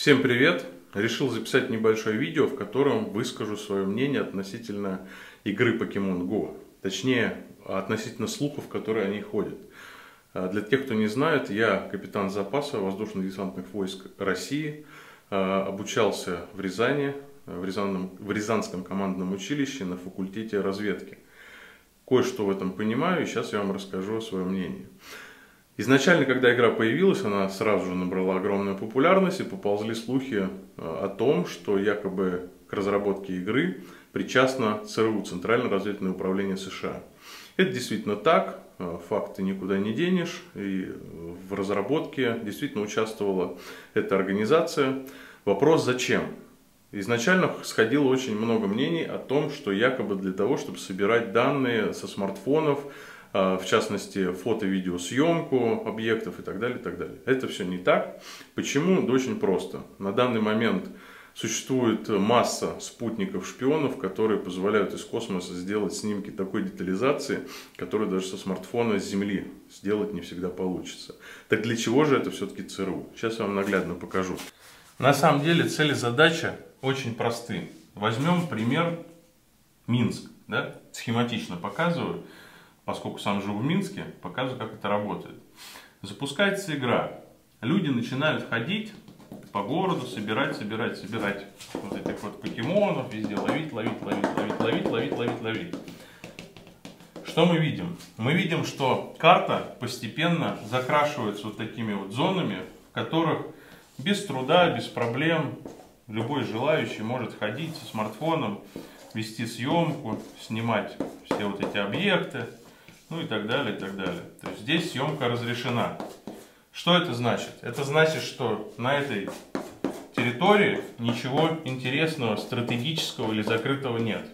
Всем привет! Решил записать небольшое видео, в котором выскажу свое мнение относительно игры Pokemon Go. Точнее, относительно слухов, которые о ней ходят. Для тех, кто не знает, я капитан запаса воздушно-десантных войск России. Обучался в Рязани, в Рязанском командном училище на факультете разведки. Кое-что в этом понимаю, и сейчас я вам расскажу свое мнение. Изначально, когда игра появилась, она сразу же набрала огромную популярность, и поползли слухи о том, что якобы к разработке игры причастно ЦРУ, Центральное разведывательное управление США. Это действительно так, факты никуда не денешь, и в разработке действительно участвовала эта организация. Вопрос зачем? Изначально сходило очень много мнений о том, что якобы для того, чтобы собирать данные со смартфонов, в частности, фото-видеосъемку объектов и так далее, и так далее. Это все не так. Почему? Да очень просто. На данный момент существует масса спутников-шпионов, которые позволяют из космоса сделать снимки такой детализации, которые даже со смартфона с Земли сделать не всегда получится. Так для чего же это все-таки ЦРУ? Сейчас я вам наглядно покажу. На самом деле цель и задача очень просты. Возьмем пример Минск. Да? Схематично показываю. Поскольку сам живу в Минске, показываю, как это работает. Запускается игра. Люди начинают ходить по городу, собирать вот этих вот покемонов, везде ловить. Что мы видим? Мы видим, что карта постепенно закрашивается вот такими вот зонами, в которых без труда, без проблем любой желающий может ходить со смартфоном, вести съемку, снимать все вот эти объекты. Ну и так далее, и так далее. То есть здесь съемка разрешена. Что это значит? Это значит, что на этой территории ничего интересного, стратегического или закрытого нет.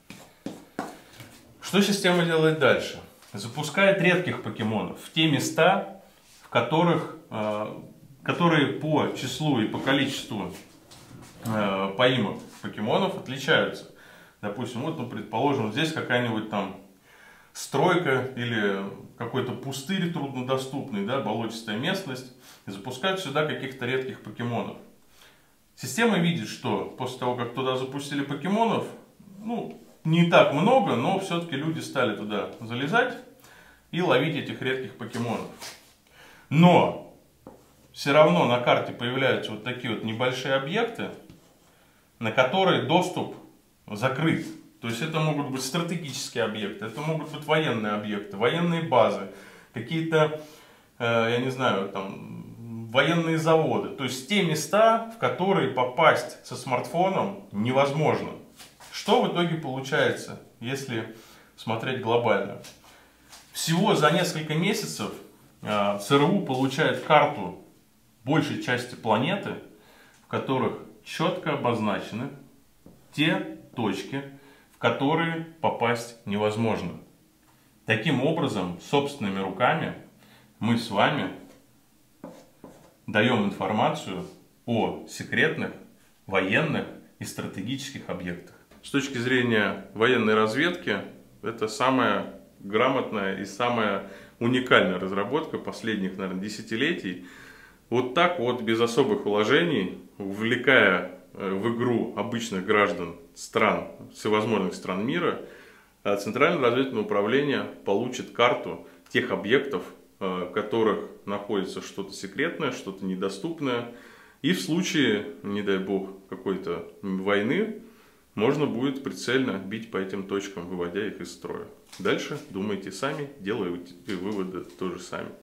Что система делает дальше? Запускает редких покемонов в те места, в которых, которые по числу и по количеству поимок покемонов отличаются. Допустим, вот, ну, предположим, вот здесь какая-нибудь там стройка или какой-то пустырь труднодоступный, да, болотистая местность, и запускают сюда каких-то редких покемонов. Система видит, что после того, как туда запустили покемонов, ну, не так много, но все-таки люди стали туда залезать и ловить этих редких покемонов. Но все равно на карте появляются вот такие вот небольшие объекты, на которые доступ закрыт. То есть это могут быть стратегические объекты, это могут быть военные объекты, военные базы, какие-то, я не знаю, там, военные заводы. То есть те места, в которые попасть со смартфоном невозможно. Что в итоге получается, если смотреть глобально? Всего за несколько месяцев ЦРУ получает карту большей части планеты, в которых четко обозначены те точки, в которые попасть невозможно. Таким образом, собственными руками мы с вами даем информацию о секретных, военных и стратегических объектах. С точки зрения военной разведки, это самая грамотная и самая уникальная разработка последних, наверное, десятилетий. Вот так вот, без особых вложений, увлекая в игру обычных граждан стран, всевозможных стран мира, Центральное разведывательное управление получит карту тех объектов, в которых находится что-то секретное, что-то недоступное. И в случае, не дай бог, какой-то войны, можно будет прицельно бить по этим точкам, выводя их из строя. Дальше думайте сами, делайте выводы тоже сами.